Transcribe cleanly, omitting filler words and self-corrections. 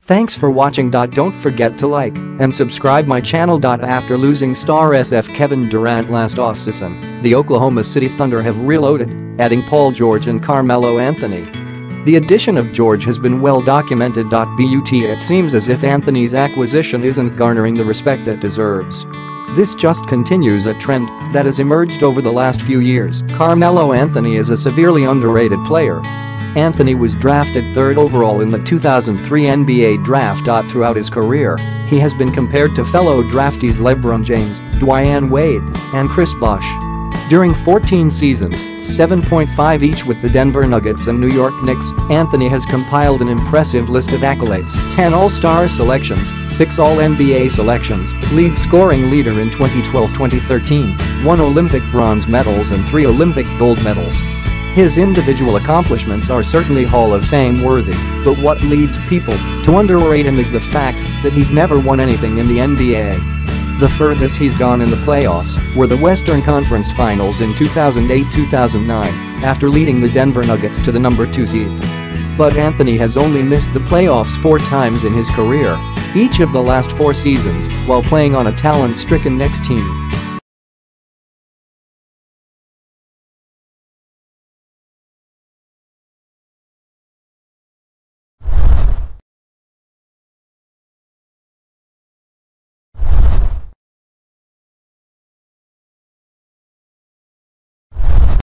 Thanks for watching. Don't forget to like and subscribe my channel. After losing star SF Kevin Durant last offseason, the Oklahoma City Thunder have reloaded, adding Paul George and Carmelo Anthony. The addition of George has been well documented. But it seems as if Anthony's acquisition isn't garnering the respect it deserves. This just continues a trend that has emerged over the last few years. Carmelo Anthony is a severely underrated player. Anthony was drafted 3rd overall in the 2003 NBA draft. Throughout his career, he has been compared to fellow draftees LeBron James, Dwyane Wade, and Chris Bosh. During 14 seasons, 7.5 each with the Denver Nuggets and New York Knicks, Anthony has compiled an impressive list of accolades: 10 All-Star selections, 6 All-NBA selections, league scoring leader in 2012-2013, 1 Olympic bronze medals and 3 Olympic gold medals. His individual accomplishments are certainly Hall of Fame worthy, but what leads people to underrate him is the fact that he's never won anything in the NBA. The furthest he's gone in the playoffs were the Western Conference Finals in 2008-2009, after leading the Denver Nuggets to the number 2 seed. But Anthony has only missed the playoffs 4 times in his career, each of the last 4 seasons while playing on a talent-stricken Knicks team.